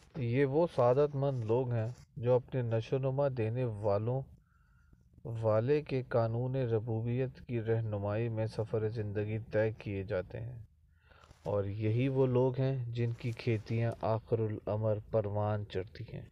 یہ وہ سعادت مند لوگ ہیں جو اپنے نشوونما دینے والے کے قانون ربوبیت کی رہنمائی میں سفر زندگی طے کیے جاتے ہیں، اور یہی وہ لوگ ہیں جن کی کھیتیاں آخر الامر پروان چڑھتی ہیں۔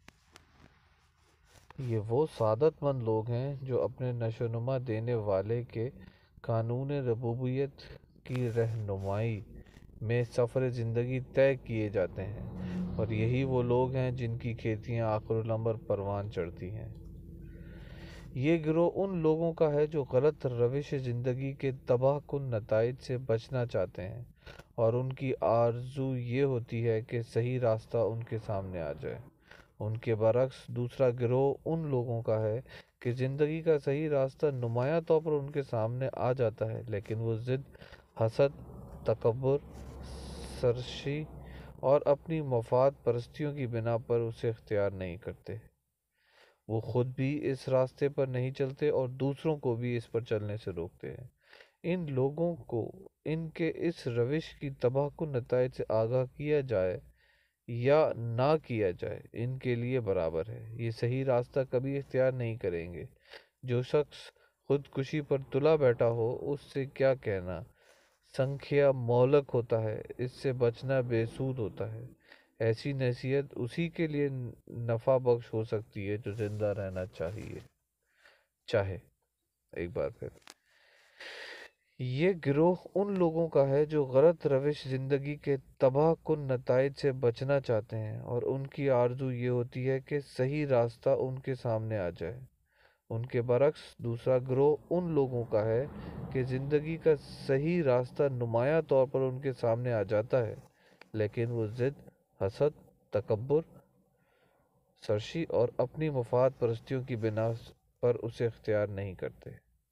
یہ وہ سعادت مند لوگ ہیں جو اپنے نشوونما دینے والے کے قانون ربوبیت کی رہنمائی میں سفر زندگی طے کیے جاتے ہیں، اور یہی وہ لوگ ہیں جن کی کھیتیاں آخر الامر پروان چڑھتی ہیں۔ یہ گروہ ان لوگوں کا ہے جو غلط روش زندگی کے تباہ کن نتائج سے بچنا چاہتے ہیں، اور ان کی آرزو یہ ہوتی ہے کہ صحیح راستہ ان کے سامنے آ جائے۔ ان کے برعکس دوسرا گروہ ان لوگوں کا ہے کہ زندگی کا صحیح راستہ نمایاں طور پر ان کے سامنے آ جاتا ہے، لیکن وہ ضد، حسد، تکبر، سرکشی اور اپنی مفاد پرستیوں کی بنا پر اسے اختیار نہیں کرتے۔ وہ خود بھی اس راستے پر نہیں چلتے اور دوسروں کو بھی اس پر چلنے سے روکتے ہیں۔ ان لوگوں کو ان کے اس روش کی تباہ کن نتائج سے آگاہ کیا جائے یا نہ کیا جائے، ان کے لیے برابر ہے۔ یہ صحیح راستہ کبھی اختیار نہیں کریں گے۔ جو شخص خودکشی پر تلا بیٹھا ہو، اس سے کیا کہنا سنکھیا مہلک ہوتا ہے، اس سے بچنا بے سود ہوتا ہے۔ ایسی نصیحت اسی کے لیے نفع بخش ہو سکتی ہے جو زندہ رہنا چاہے۔ ایک بار پھر، یہ گروہ ان لوگوں کا ہے جو غلط روش زندگی کے تباہ کن نتائج سے بچنا چاہتے ہیں، اور ان کی آرزو یہ ہوتی ہے کہ صحیح راستہ ان کے سامنے آ جائے۔ ان کے برعکس دوسرا گروہ ان لوگوں کا ہے کہ زندگی کا صحیح راستہ نمایاں طور پر ان کے سامنے آ جاتا ہے، لیکن وہ ضد، حسد، تکبر، سرکشی اور اپنی مفاد پرستیوں کی بنا پر اسے اختیار نہیں کرتے۔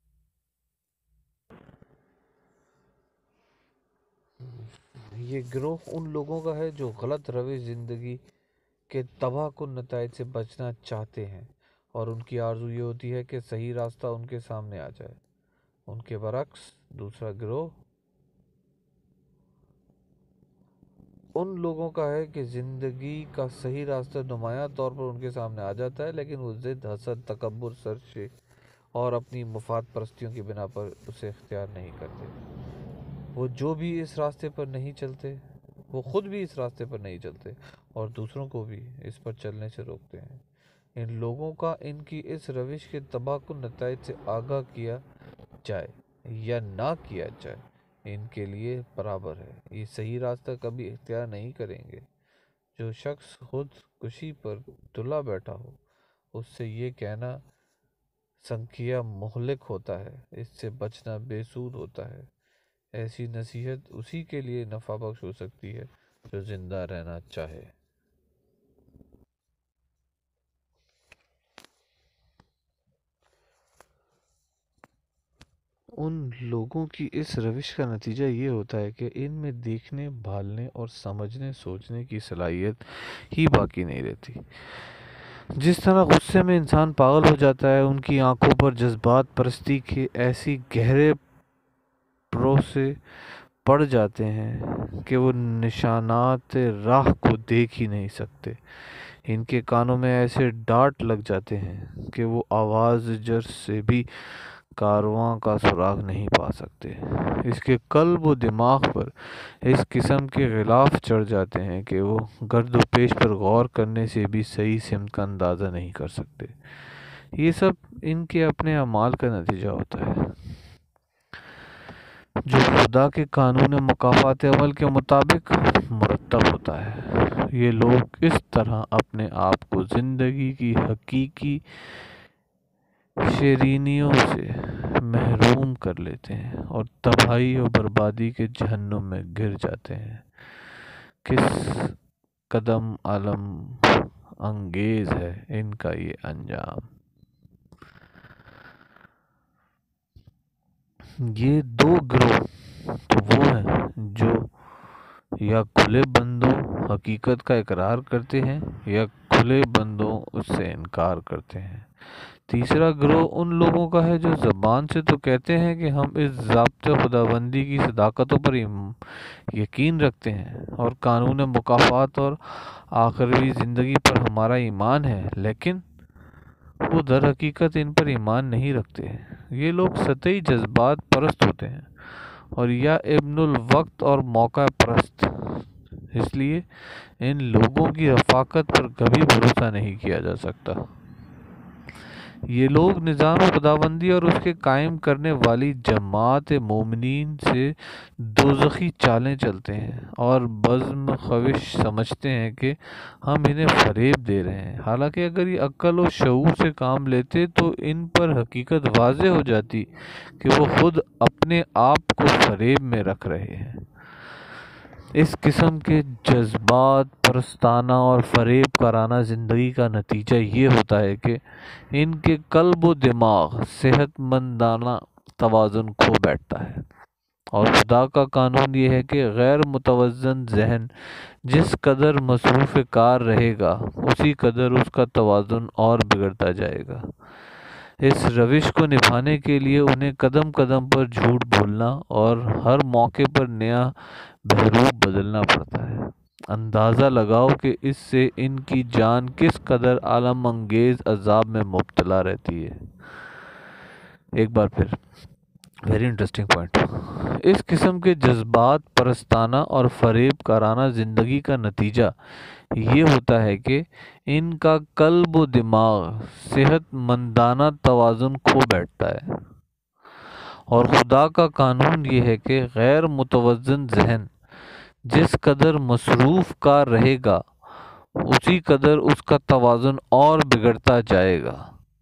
یہ گروہ ان لوگوں کا ہے جو غلط روش زندگی کے تباہ کن نتائج سے بچنا چاہتے ہیں، اور ان کی آرزو یہ ہوتی ہے کہ صحیح راستہ ان کے سامنے آ جائے۔ ان کے برعکس دوسرا گروہ ان لوگوں کا ہے کہ زندگی کا صحیح راستہ نمایاں طور پر ان کے سامنے آ جاتا ہے، لیکن وہ ضد، حسد، تکبر، سرکشی اور اپنی مفاد پرستیوں کی بنا پر اسے اختیار نہیں کرتے۔ وہ جو بھی اس راستے پر نہیں چلتے، وہ خود بھی اس راستے پر نہیں چلتے اور دوسروں کو بھی اس پر چلنے سے روکتے ہیں۔ ان لوگوں کا ان کی اس روش کے تباہ کن نتائج سے آگاہ کیا جائے یا نہ کیا جائے، ان کے لیے برابر ہے۔ یہ صحیح راستہ کبھی اختیار نہیں کریں گے۔ جو شخص خود کشی پر تلا بیٹھا ہو، اس سے یہ کہنا سنکھیا مہلک ہوتا ہے، اس سے بچنا بے سود ہوتا ہے۔ ایسی نصیحت اسی کے لیے نفع بخش ہو سکتی ہے جو زندہ رہنا چاہے۔ ان لوگوں کی اس روش کا نتیجہ یہ ہوتا ہے کہ ان میں دیکھنے، بھالنے اور سمجھنے سوچنے کی صلاحیت ہی باقی نہیں رہتی۔ جس طرح غصے میں انسان پاگل ہو جاتا ہے، ان کی آنکھوں پر جذبات پرستی کے ایسی گہرے پروسے پڑ جاتے ہیں کہ وہ نشانات راہ کو دیکھ ہی نہیں سکتے۔ ان کے کانوں میں ایسے ڈانٹ لگ جاتے ہیں کہ وہ آواز جرس سے بھی کارواں کا سراغ نہیں پا سکتے۔ اس کے قلب و دماغ پر اس قسم کے غلاف چڑھ جاتے ہیں کہ وہ گرد و پیش پر غور کرنے سے بھی صحیح سمت کا اندازہ نہیں کر سکتے۔ یہ سب ان کے اپنے اعمال کا نتیجہ ہوتا ہے، جو خدا کے قانون مکافات عمل کے مطابق مرتب ہوتا ہے۔ یہ لوگ اس طرح اپنے آپ کو زندگی کی حقیقی شیرینیوں سے محروم کر لیتے ہیں اور تباہی اور بربادی کے جہنم میں گر جاتے ہیں۔ کس قدم علم انگیز ہے ان کا یہ انجام۔ یہ دو گروہ تو وہ ہیں جو یا کھلے بندوں حقیقت کا اقرار کرتے ہیں یا کھلے بندوں اس سے انکار کرتے ہیں۔ تیسرا گروہ ان لوگوں کا ہے جو زبان سے تو کہتے ہیں کہ ہم اس ضابطۂ خداوندی کی صداقتوں پر یقین رکھتے ہیں اور قانون مکافات اور آخروی زندگی پر ہمارا ایمان ہے، لیکن وہ در حقیقت ان پر ایمان نہیں رکھتے۔ یہ لوگ سطحی جذبات پرست ہوتے ہیں اور یا ابن الوقت اور موقع پرست، اس لیے ان لوگوں کی رفاقت پر کبھی بھروسہ نہیں کیا جا سکتا۔ یہ لوگ نظام خداوندی اور اس کے قائم کرنے والی جماعت مومنین سے دوزخی چالیں چلتے ہیں اور بزم خوش سمجھتے ہیں کہ ہم انہیں فریب دے رہے ہیں، حالانکہ اگر یہ عقل و شعور سے کام لیتے تو ان پر حقیقت واضح ہو جاتی کہ وہ خود اپنے آپ کو فریب میں رکھ رہے ہیں۔ اس قسم کے جذبات پرستانہ اور فریب کارانہ زندگی کا نتیجہ یہ ہوتا ہے کہ ان کے قلب و دماغ صحت مندانہ توازن کھو بیٹھتا ہے، اور خدا کا قانون یہ ہے کہ غیر متوازن ذہن جس قدر مصروف کار رہے گا اسی قدر اس کا توازن اور بگڑتا جائے گا۔ اس روش کو نبھانے کے لیے انہیں قدم قدم پر جھوٹ بولنا اور ہر موقع پر نیا بحروب بدلنا پڑتا ہے۔ اندازہ لگاؤ کہ اس سے ان کی جان کس قدر عالم انگیز عذاب میں مبتلا رہتی ہے۔ ایک بار پھر ویری انٹرسٹنگ پوائنٹ۔ اس قسم کے جذبات پرستانہ اور فریب کارانہ زندگی کا نتیجہ یہ ہوتا ہے کہ ان کا قلب و دماغ صحت مندانہ توازن کھو بیٹھتا ہے، اور خدا کا قانون یہ ہے کہ غیر متوازن ذہن جس قدر مصروف کار رہے گا اسی قدر اس کا توازن اور بگڑتا جائے گا۔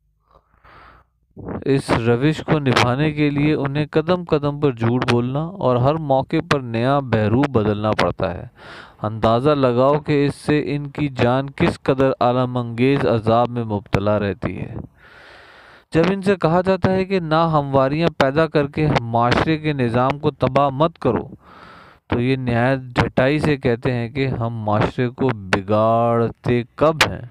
اس روش کو نبھانے کے لیے انہیں قدم قدم پر جھوٹ بولنا اور ہر موقع پر نیا بحروب بدلنا پڑتا ہے۔ اندازہ لگاؤ کہ اس سے ان کی جان کس قدر عالم انگیز عذاب میں مبتلا رہتی ہے۔ جب ان سے کہا جاتا ہے کہ ناہمواریاں پیدا کر کے معاشرے کے نظام کو تباہ مت کرو، تو یہ نہایت ڈھٹائی سے کہتے ہیں کہ ہم معاشرے کو بگاڑتے کب ہیں؟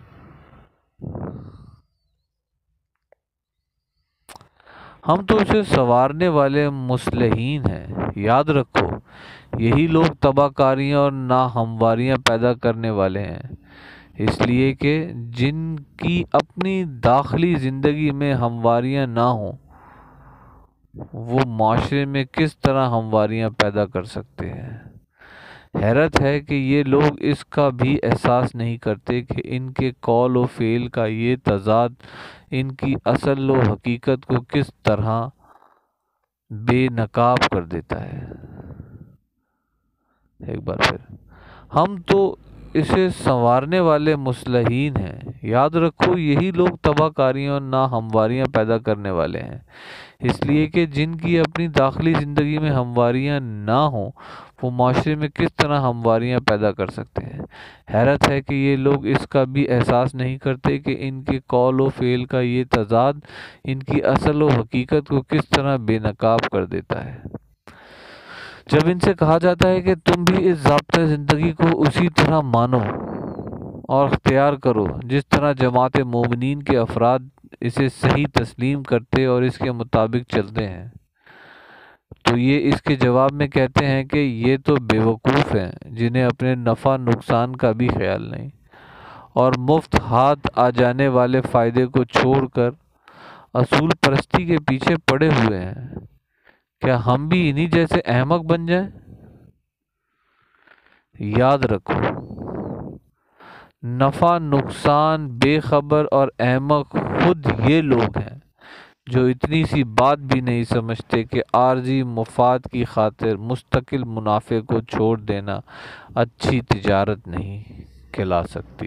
ہم تو اسے سنوارنے والے مصلحین ہیں۔ یاد رکھو، یہی لوگ تباہ کاریاں اور ناہمواریاں پیدا کرنے والے ہیں، اس لیے کہ جن کی اپنی داخلی زندگی میں ہمواریاں نہ ہوں وہ معاشرے میں کس طرح ہمواریاں پیدا کر سکتے ہیں۔ حیرت ہے کہ یہ لوگ اس کا بھی احساس نہیں کرتے کہ ان کے قول و فعل کا یہ تضاد ان کی اصل و حقیقت کو کس طرح بے نقاب کر دیتا ہے۔ ایک بار پھر، ہم تو اسے سنوارنے والے مصلحین ہیں۔ یاد رکھو، یہی لوگ تباہ کاریاں اور ناہمواریاں پیدا کرنے والے ہیں، اس لیے کہ جن کی اپنی داخلی زندگی میں ہمواریاں نہ ہوں وہ معاشرے میں کس طرح ہمواریاں پیدا کر سکتے ہیں۔ حیرت ہے کہ یہ لوگ اس کا بھی احساس نہیں کرتے کہ ان کے قول و فعل کا یہ تضاد ان کی اصل و حقیقت کو کس طرح بے نقاب کر دیتا ہے۔ جب ان سے کہا جاتا ہے کہ تم بھی اس ضابطۂ زندگی کو اسی طرح مانو اور اختیار کرو جس طرح جماعت مومنین کے افراد اسے صحیح تسلیم کرتے اور اس کے مطابق چلتے ہیں، تو یہ اس کے جواب میں کہتے ہیں کہ یہ تو بیوقوف ہیں جنہیں اپنے نفع نقصان کا بھی خیال نہیں، اور مفت ہاتھ آ جانے والے فائدے کو چھوڑ کر اصول پرستی کے پیچھے پڑے ہوئے ہیں۔ کیا ہم بھی انہی جیسے احمق بن جائیں؟ یاد رکھو، نفع نقصان بے خبر اور احمق خود یہ لوگ ہیں جو اتنی سی بات بھی نہیں سمجھتے کہ عارضی مفاد کی خاطر مستقل منافع کو چھوڑ دینا اچھی تجارت نہیں کہلا سکتی۔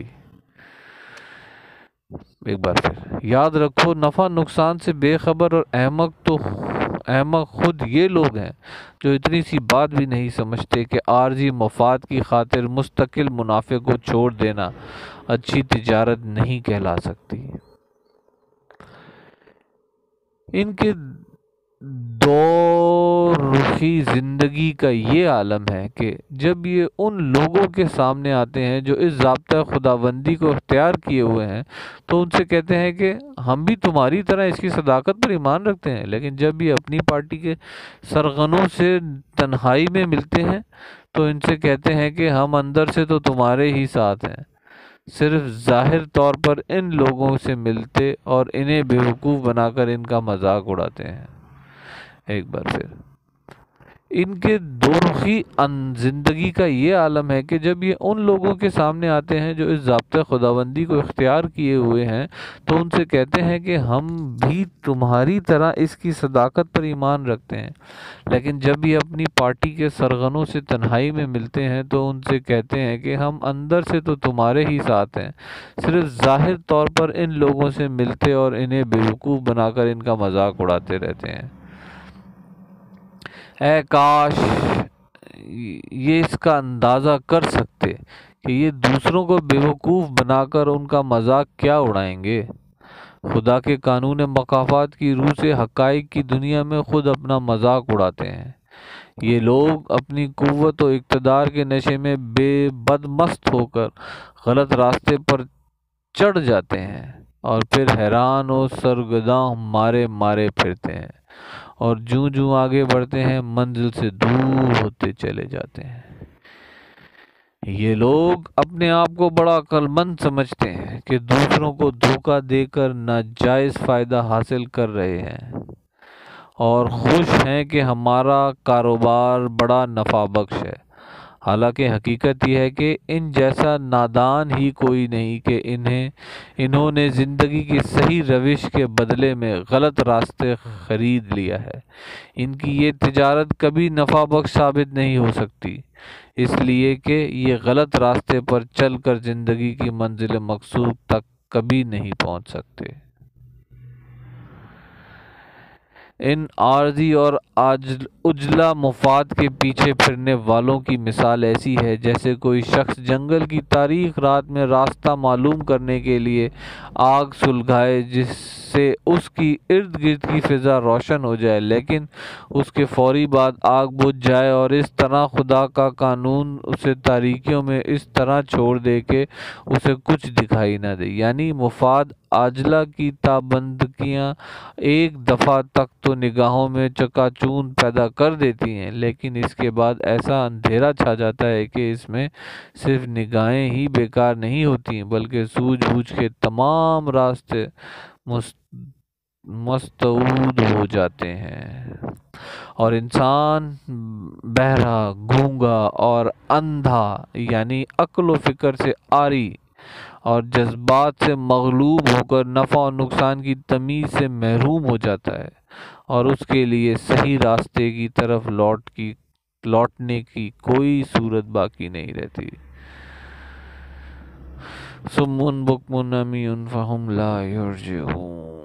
ایک بار پھر یاد رکھو، نفع نقصان سے بے خبر اور احمق خود یہ لوگ ہیں جو اتنی سی بات بھی نہیں سمجھتے کہ عارضی مفاد کی خاطر مستقل منافع کو چھوڑ دینا اچھی تجارت نہیں کہلا سکتی۔ ان کے دو رخی زندگی کا یہ عالم ہے کہ جب یہ ان لوگوں کے سامنے آتے ہیں جو اس ضابطۂ خداوندی کو اختیار کیے ہوئے ہیں تو ان سے کہتے ہیں کہ ہم بھی تمہاری طرح اس کی صداقت پر ایمان رکھتے ہیں، لیکن جب یہ اپنی پارٹی کے سرغنوں سے تنہائی میں ملتے ہیں تو ان سے کہتے ہیں کہ ہم اندر سے تو تمہارے ہی ساتھ ہیں، صرف ظاہر طور پر ان لوگوں سے ملتے اور انہیں بیوقوف بنا کر ان کا مذاق اڑاتے ہیں۔ ایک بار پھر ان کے دو رخی زندگی کا یہ عالم ہے کہ جب یہ ان لوگوں کے سامنے آتے ہیں جو اس ضابطۂ خداوندی کو اختیار کیے ہوئے ہیں تو ان سے کہتے ہیں کہ ہم بھی تمہاری طرح اس کی صداقت پر ایمان رکھتے ہیں، لیکن جب یہ اپنی پارٹی کے سرغنوں سے تنہائی میں ملتے ہیں تو ان سے کہتے ہیں کہ ہم اندر سے تو تمہارے ہی ساتھ ہیں، صرف ظاہر طور پر ان لوگوں سے ملتے اور انہیں بیوقوف بنا کر ان کا مذاق اڑاتے رہتے ہیں۔ اے کاش یہ اس کا اندازہ کر سکتے کہ یہ دوسروں کو بیوقوف بنا کر ان کا مذاق کیا اڑائیں گے۔ خدا کے قانون مکافات کی روح سے حقائق کی دنیا میں خود اپنا مذاق اڑاتے ہیں۔ یہ لوگ اپنی قوت و اقتدار کے نشے میں بے بدمست ہو کر غلط راستے پر چڑھ جاتے ہیں اور پھر حیران و سرگرداں مارے مارے پھرتے ہیں، اور جوں جوں آگے بڑھتے ہیں منزل سے دور ہوتے چلے جاتے ہیں۔ یہ لوگ اپنے آپ کو بڑا عقل مند سمجھتے ہیں کہ دوسروں کو دھوکہ دے کر ناجائز فائدہ حاصل کر رہے ہیں اور خوش ہیں کہ ہمارا کاروبار بڑا نفع بخش ہے، حالانکہ حقیقت یہ ہے کہ ان جیسا نادان ہی کوئی نہیں کہ انہوں نے زندگی کی صحیح روش کے بدلے میں غلط راستے خرید لیا ہے۔ ان کی یہ تجارت کبھی نفع بخش ثابت نہیں ہو سکتی، اس لیے کہ یہ غلط راستے پر چل کر زندگی کی منزل مقصود تک کبھی نہیں پہنچ سکتے۔ ان عارضی اور عجلہ مفاد کے پیچھے پھرنے والوں کی مثال ایسی ہے جیسے کوئی شخص جنگل کی تاریک رات میں راستہ معلوم کرنے کے لیے آگ سلگائے جس سے اس کی ارد گرد کی فضا روشن ہو جائے، لیکن اس کے فوری بعد آگ بجھ جائے، اور اس طرح خدا کا قانون اسے تاریکیوں میں اس طرح چھوڑ دے کہ اسے کچھ دکھائی نہ دے۔ یعنی مفاد عاجلہ کی تابندگیاں ایک دفعہ تک تو نگاہوں میں چکا چوند پیدا کر دیتی ہیں، لیکن اس کے بعد ایسا اندھیرا چھا جاتا ہے کہ اس میں صرف نگاہیں ہی بیکار نہیں ہوتی بلکہ سوجھ بوجھ کے تمام راستے مسدود ہو جاتے ہیں، اور انسان بہرا، گونگا اور اندھا یعنی عقل و فکر سے عاری اور جذبات سے مغلوب ہو کر نفع و نقصان کی تمیز سے محروم ہو جاتا ہے، اور اس کے لیے صحیح راستے کی طرف لوٹنے کی کوئی صورت باقی نہیں رہتی۔ صم بکم عمی فہم لا یرجعون،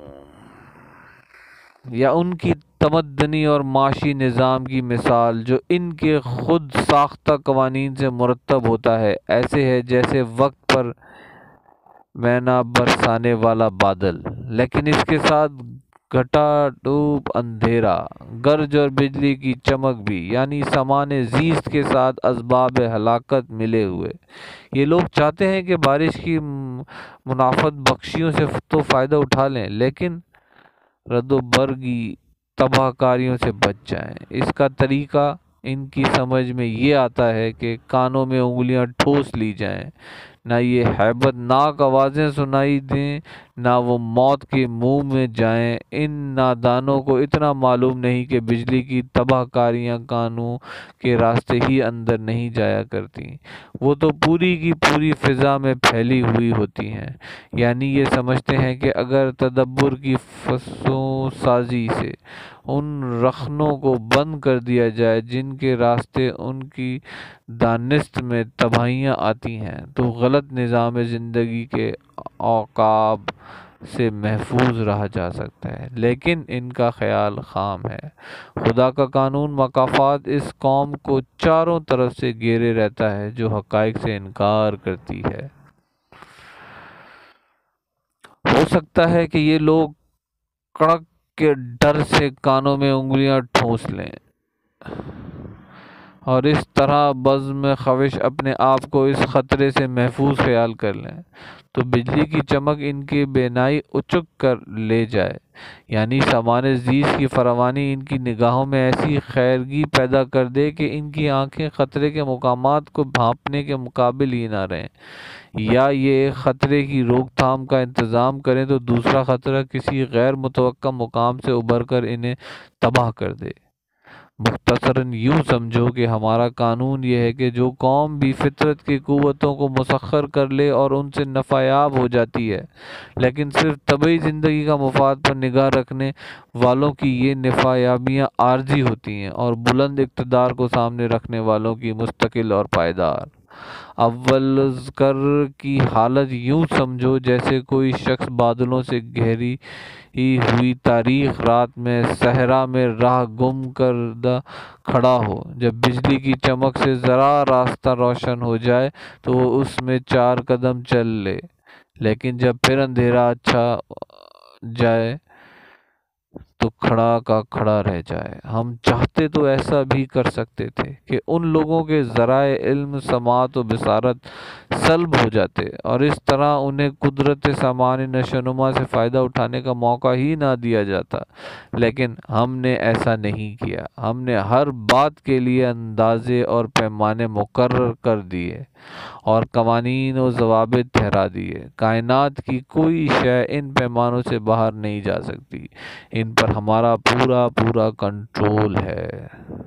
یا ان کی تمدنی اور معاشی نظام کی مثال جو ان کے خود ساختہ قوانین سے مرتب ہوتا ہے ایسے ہے جیسے وقت پر مینا برسانے والا بادل، لیکن اس کے ساتھ گھٹا ڈوب اندھیرا، گرج اور بجلی کی چمک بھی، یعنی سامان زیست کے ساتھ اسباب ہلاکت ملے ہوئے۔ یہ لوگ چاہتے ہیں کہ بارش کی منافعت بخشیوں سے تو فائدہ اٹھا لیں، لیکن رد و برگی تباہ کاریوں سے بچ جائیں۔ اس کا طریقہ ان کی سمجھ میں یہ آتا ہے کہ کانوں میں انگلیاں ٹھوس لی جائیں، نہ یہ ہیبت ناک آوازیں سنائی دیں، نہ وہ موت کے منہ میں جائیں۔ ان نادانوں کو اتنا معلوم نہیں کہ بجلی کی تباہ کاریاں کانوں کے راستے ہی اندر نہیں جایا کرتی، وہ تو پوری کی پوری فضا میں پھیلی ہوئی ہوتی ہیں۔ یعنی یہ سمجھتے ہیں کہ اگر تدبر کی فسوں سازی سے ان رخنوں کو بند کر دیا جائے جن کے راستے ان کی دانست میں تباہیاں آتی ہیں، تو غلط نظام زندگی کے عقاب سے محفوظ رہا جا سکتا ہے، لیکن ان کا خیال خام ہے۔ خدا کا قانون مکافات اس قوم کو چاروں طرف سے گھیرے رہتا ہے جو حقائق سے انکار کرتی ہے۔ ہو سکتا ہے کہ یہ لوگ کڑک کے ڈر سے کانوں میں انگلیاں ٹھونس لیں اور اس طرح بزم خواش اپنے آپ کو اس خطرے سے محفوظ خیال کر لیں تو بجلی کی چمک ان کی بینائی اچک کر لے جائے، یعنی سامان زیست کی فراوانی ان کی نگاہوں میں ایسی خیرگی پیدا کر دے کہ ان کی آنکھیں خطرے کے مقامات کو بھانپنے کے قابل ہی نہ رہیں، یا یہ ایک خطرے کی روک تھام کا انتظام کریں تو دوسرا خطرہ کسی غیر متوقع مقام سے ابھر کر انہیں تباہ کر دے۔ مختصراً یوں سمجھو کہ ہمارا قانون یہ ہے کہ جو قوم بھی فطرت کی قوتوں کو مسخر کر لے اور ان سے نفع یاب ہو جاتی ہے، لیکن صرف طبعی زندگی کا مفاد پر نگاہ رکھنے والوں کی یہ نفع یابیاں عارضی ہوتی ہیں اور بلند اقتدار کو سامنے رکھنے والوں کی مستقل اور پائیدار۔ اول ذکر کی حالت یوں سمجھو جیسے کوئی شخص بادلوں سے گھیری ہوئی تاریک رات میں صحرا میں راہ گم کردہ کھڑا ہو۔ جب بجلی کی چمک سے ذرا راستہ روشن ہو جائے تو وہ اس میں 4 قدم چل لے، لیکن جب پھر اندھیرا چھا جائے تو کھڑا کا کھڑا رہ جائے۔ ہم چاہتے تو ایسا بھی کر سکتے تھے کہ ان لوگوں کے ذرائع علم، سماعت و بصارت سلب ہو جاتے اور اس طرح انہیں قدرت سامانی نشو نما سے فائدہ اٹھانے کا موقع ہی نہ دیا جاتا، لیکن ہم نے ایسا نہیں کیا۔ ہم نے ہر بات کے لیے اندازے اور پیمانے مقرر کر دیے اور قوانین و ضوابط ٹھہرا دیے۔ کائنات کی کوئی شے ان پیمانوں سے باہر نہیں جا سکتی، ان پر ہمارا پورا کنٹرول ہے۔